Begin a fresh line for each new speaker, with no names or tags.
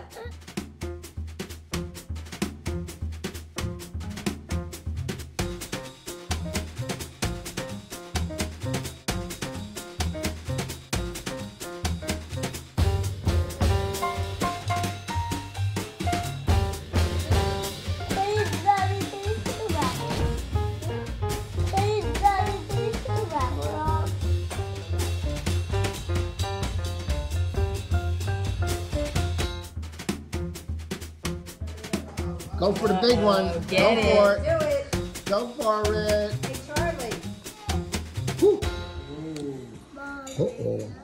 Go for the big one.
Get
Go for
it.
it.
Do it.
Go for it.
Hey, Charlie.
Woo. Uh-oh.